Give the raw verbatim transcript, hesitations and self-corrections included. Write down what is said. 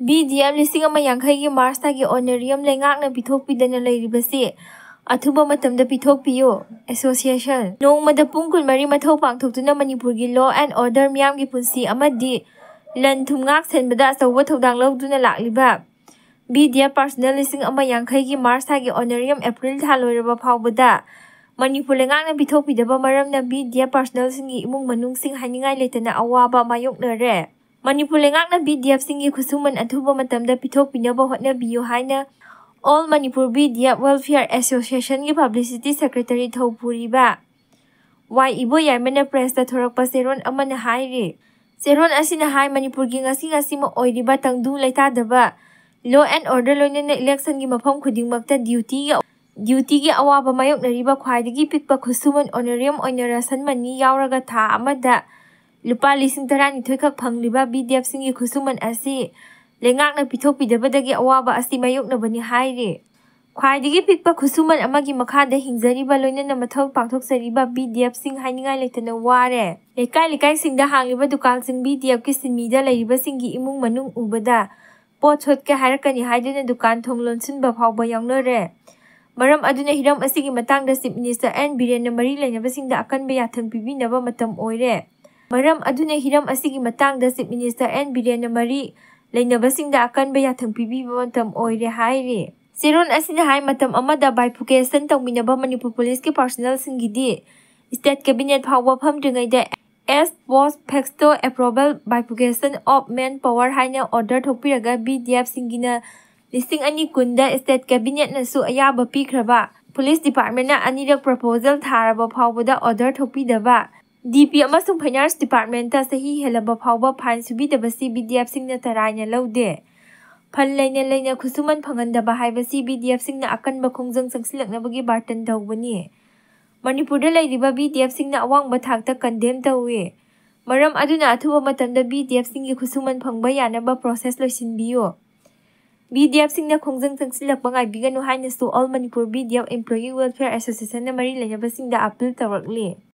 V D F ꯂꯤꯁꯤꯡ ꯑꯃ ꯌꯥꯡꯈꯩꯒꯤ ꯃꯥꯔꯆ ꯊꯥꯒꯤ ꯑꯣꯅꯔꯤꯌꯝ ꯂꯩꯉꯥꯛꯅ ꯄꯤꯊꯣꯛꯄꯤꯗꯅ ꯂꯩꯔꯤꯕꯁꯤ ꯑꯊꯨꯕ ꯃꯇꯝꯗ ꯄꯤꯊꯣꯛꯄꯤꯌꯨ꯫ ꯑꯦꯁꯣꯁꯤꯌꯦꯁꯟ ꯅꯣꯡꯃꯗ ꯄꯨꯡ ꯀꯨꯟꯃꯔꯤ ꯃꯊꯧ ꯄꯥꯡꯊꯣꯛꯇꯨꯅ ꯃꯅꯤꯄꯨꯔꯒꯤ ꯂꯣ ꯑꯦꯟ ꯑꯣꯔꯗꯔ, ꯃꯤꯌꯥꯝꯒꯤ ꯄꯨꯟꯁꯤ ꯑꯃꯗꯤ ꯂꯟ-ꯊꯨꯝ ꯉꯥꯛ-ꯁꯦꯟꯕꯗ ꯑꯆꯧꯕ ꯊꯧꯗꯥꯡ ꯂꯧꯗꯨꯅ ꯂꯥꯛꯂꯤꯕ V D F ꯄꯥꯔꯁꯣꯅꯦꯜ ꯂꯤꯁꯤꯡ ꯑꯃ ꯌꯥꯡꯈꯩꯒꯤ ꯃꯥꯔꯆ ꯊꯥꯒꯤ ꯑꯣꯅꯔꯤꯌꯝ ꯑꯦꯄ꯭ꯔꯤꯜ ꯊꯥ ꯂꯣꯏꯔꯕ ꯐꯥꯎꯕꯗ ꯃꯅꯤꯄꯨꯔ ꯂꯩꯉꯥꯛꯅ ꯄꯤꯊꯣꯛꯄꯤꯗꯕ ꯃꯔꯝꯅ V D F ꯄꯥꯔꯁꯣꯅꯦꯜꯁꯤꯡꯒꯤ ꯏꯃꯨꯡ ꯃꯅꯨꯡꯁꯤꯡ ꯍꯥꯏꯅꯤꯡꯉꯥꯏ ꯂꯩꯇꯅ ꯑꯋꯥꯕ ꯃꯥꯌꯣꯛꯅꯔꯦ꯫ ꯃꯅꯤꯄꯨꯔ ꯂꯩꯉꯥꯛꯅ V D F ꯁꯤꯡꯒꯤ ꯈꯨꯠꯁꯨꯃꯟ ꯑꯊꯨꯕ ꯃꯇꯝꯗ ꯄꯤꯊꯣꯛꯄꯤꯅꯕ ꯍꯣꯠꯅꯕꯤꯌꯨ ꯍꯥꯏꯅ all Manipur V D F welfare ꯑꯦꯁꯣꯁꯤꯌꯦꯁꯟꯒꯤ ꯄꯕ꯭ꯂꯤꯁꯤꯇꯤ ꯁꯦꯀ꯭ꯔꯦꯇꯔꯤ ꯊꯧꯄꯨꯔꯤꯕ ꯋꯥꯏ ꯏꯕꯣꯌꯥꯏꯃꯅ ꯄ꯭ꯔꯦꯁꯇ ꯊꯣꯔꯛꯄ ꯆꯦꯔꯣꯜ ꯑꯃꯅ ꯍꯥꯏꯔꯤ꯫ ꯆꯦꯔꯣꯜ ꯑꯁꯤꯅ ꯍꯥꯏ ꯃꯅꯤꯄꯨꯔꯒꯤ ꯉꯁꯤ ꯉꯁꯤꯃꯛ ꯑꯣꯏꯔꯤꯕ ꯇꯪꯗꯨ ꯂꯩꯇꯥꯗꯕ ꯂꯣ ꯑꯦꯟ ꯑꯣꯔꯗꯔ ꯂꯣꯏꯅꯅ ꯏꯂꯦꯛꯁꯟꯒꯤ ꯃꯐꯝ ꯈꯨꯗꯤꯡꯃꯛꯇ ꯗ꯭ꯌꯨꯇꯤꯒꯤ ꯗ꯭ꯌꯨꯇꯤꯒꯤ ꯑꯋꯥꯕ ꯃꯥꯌꯣꯛꯅꯔꯤꯕ ꯈ꯭ꯋꯥꯏꯗꯒꯤ ꯄꯤꯛꯄ ꯈꯨꯠꯁꯨꯃꯟ ꯑꯣꯅꯔꯤꯌꯝ ꯑꯣꯏꯅ ꯔꯁꯟ ꯃꯅꯤ ꯌꯥꯎꯔꯒ ꯊꯥ ꯑꯃꯗ ꯂꯨꯄꯥ ꯂꯤꯁꯤꯡ ꯇꯔꯥꯅꯤꯊꯣꯏ ꯈꯛ ꯐꯪꯂꯤꯕ V D F ꯁꯤꯡꯒꯤ ꯈꯨꯠꯁꯨꯃꯟ ꯑꯁꯤ ꯂꯩꯉꯥꯛꯅ ꯄꯤꯊꯣꯛꯄꯤꯗꯕꯗꯒꯤ ꯑꯋꯥꯕ ꯑꯁꯤ ꯃꯥꯌꯣꯛꯅꯕꯅꯤ ꯍꯥꯏꯔꯤ꯫ ꯈ꯭ꯋꯥꯏꯗꯒꯤ ꯄꯤꯛꯄ ꯈꯨꯠꯁꯨꯃꯟ ꯑꯃꯒꯤ ꯃꯈꯥꯗ ꯍꯤꯡꯖꯔꯤꯕ ꯂꯣꯏꯅꯅ ꯃꯊꯧ ꯄꯥꯡꯊꯣꯛꯆꯔꯤꯕ V D F ꯁꯤꯡ ꯍꯥꯏꯅꯤꯡꯉꯥꯏ ꯂꯩꯇꯅ ꯋꯥꯔꯦ꯫ ꯂꯩꯀꯥꯏ ꯂꯩꯀꯥꯏꯁꯤꯡꯗ ꯍꯥꯡꯂꯤꯕ ꯗꯨꯀꯥꯟꯁꯤꯡ V D F ꯀꯤ ꯁꯤꯟꯃꯤꯗ ꯂꯩꯔꯤꯕꯁꯤꯡꯒꯤ ꯏꯃꯨꯡ ꯃꯅꯨꯡ ꯎꯕꯗ ꯄꯣꯠ ꯁꯣꯠꯀꯦ ꯍꯥꯏꯔꯛꯀꯅꯤ ꯍꯥꯏꯗꯨꯅ ꯗꯨꯀꯥꯟ ꯊꯣꯡ ꯂꯣꯟꯁꯤꯟꯕ ꯐꯥꯎꯕ ꯌꯥꯎꯅꯔꯦ꯫ ꯃꯔꯝ ꯑꯗꯨꯅ ꯍꯤꯔꯝ ꯑꯁꯤꯒꯤ ꯃꯇꯥꯡꯗ ꯆꯤꯐ ꯃꯤꯅꯤꯁꯇꯔ ꯑꯦꯟ ꯕꯤꯔꯦꯟꯅ ꯃꯔꯤ ꯂꯩꯅꯕꯁꯤꯡꯗ ꯑꯀꯟꯕ ꯌꯥꯊꯪ ꯄꯤꯕꯤꯅꯕ ꯃꯇꯝ ꯑꯣꯏꯔꯦ꯫ ꯃꯔꯝ ꯑꯗꯨꯅ ꯍꯤꯔꯝ ꯑꯁꯤꯒꯤ ꯃꯇꯥꯡꯗ ꯆꯤꯐ ꯃꯤꯅꯤꯁꯇꯔ ꯑꯦꯟ ꯕꯤꯔꯦꯟꯅ ꯃꯔꯤ ꯂꯩꯅꯕꯁꯤꯡꯗ ꯑꯀꯟꯕ ꯌꯥꯊꯪ ꯄꯤꯕꯤꯕ ꯃꯇꯝ ꯑꯣꯏꯔꯦ ꯍꯥꯏꯔꯤ꯫ ꯆꯦꯔꯣꯜ ꯑꯁꯤꯅ ꯍꯥꯏ ꯃꯇꯝ ꯑꯃꯗ ꯕꯥꯏꯐꯨꯀꯦꯁꯟ ꯇꯧꯃꯤꯟꯅꯕ ꯃꯅꯤꯄꯨꯔ ꯄꯨꯂꯤꯁꯀꯤ ꯄꯥꯔꯁꯣꯅꯦꯜꯁꯤꯡꯒꯤꯗꯤ ꯁ꯭ꯇꯦꯠ ꯀꯦꯕꯤꯅꯦꯠ ꯐꯥꯎꯕ ꯐꯝꯗ꯭ꯔꯤꯉꯩꯗ ex post facto approval bifurcation of manpower ꯍꯥꯏꯅ ꯑꯣꯔꯗꯔ ꯊꯣꯛꯄꯤꯔꯒ V D F ꯁꯤꯡꯒꯤꯅ ꯂꯤꯁꯤꯡ ꯑꯅꯤ ꯀꯨꯟꯗ ꯁ꯭ꯇꯦꯠ ꯀꯦꯕꯤꯅꯦꯠꯅꯁꯨ ꯑꯌꯥꯕ ꯄꯤꯈ꯭ꯔꯕ ꯄꯨꯂꯤꯁ ꯗꯤꯄꯥꯔꯠꯃꯦꯟꯠꯅ ꯑꯅꯤꯔꯛ ꯄ꯭ꯔꯄꯣꯖꯦꯜ ꯊꯥꯔꯕ ꯐꯥꯎꯕꯗ ꯑꯣꯔꯗꯔ ꯊꯣꯛꯄꯤꯗꯕ, ꯗꯤ ꯄꯤ ꯑꯃꯁꯨꯡ ꯐꯥꯏꯅꯥꯟꯁ ꯗꯤꯄꯥꯔꯠꯃꯦꯟꯠꯇ ꯆꯍꯤ ꯍꯦꯜꯂꯕ ꯐꯥꯎꯕ ꯐꯥꯏꯟ ꯁꯨꯕꯤꯗꯕꯁꯤ V D F ꯁꯤꯡꯅ ꯇꯔꯥꯏꯅ ꯂꯧꯗꯦ꯫ ꯐꯜ ꯂꯩꯅ ꯂꯩꯅ ꯈꯨꯠꯁꯨꯃꯟ ꯐꯪꯍꯟꯗꯕ ꯍꯥꯏꯕꯁꯤ V D F ꯁꯤꯡꯅ ꯑꯀꯟꯕ ꯈꯣꯡꯖꯪ ꯆꯪꯁꯤꯜꯂꯛꯅꯕꯒꯤ ꯕꯥꯔꯇꯟ ꯇꯧꯕꯅꯤ꯫ ꯃꯅꯤꯄꯨꯔꯗ ꯂꯩꯔꯤꯕ V D F ꯁꯤꯡꯅ ꯑꯋꯥꯡꯕ ꯊꯥꯛꯇ ꯀꯟꯗꯦꯝ ꯇꯧꯏ꯫ ꯃꯔꯝ ꯑꯗꯨꯅ ꯑꯊꯨꯕ ꯃꯇꯝꯗ V D F ꯁꯤꯡꯒꯤ ꯈꯨꯠꯁꯨꯃꯟ ꯐꯪꯕ ꯌꯥꯅꯕ ꯄ꯭ꯔꯣꯁꯦꯁ ꯂꯣꯏꯁꯤꯟꯕꯤꯌꯨ꯫ V D F ꯁꯤꯡꯅ ꯈꯣꯡꯖꯪ ꯆꯪꯁꯤꯜꯂꯛꯄ ꯉꯥꯏꯕꯤꯒꯅꯨ ꯍꯥꯏꯅꯁꯨ all Manipur V D F employee welfare ꯑꯦꯁꯣꯁꯤꯌꯦꯁꯟꯅ ꯃꯔꯤ ꯂꯩꯅꯕꯁꯤꯡꯗ ꯑꯥꯄꯤꯜ ꯇꯧꯔꯛꯂꯤ꯫